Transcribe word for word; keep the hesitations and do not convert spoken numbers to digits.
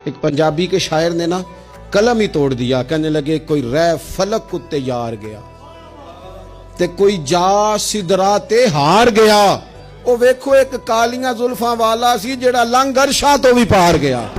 एक पंजाबी के शायर ने ना कलम ही तोड़ दिया, कहने लगे कोई रह फलक उत्ते यार गया ते कोई जा सिदरा ते हार गया। ओ वेखो एक कालियां जुल्फां वाला सी जेड़ा लंघ अरशां तो भी पार गया।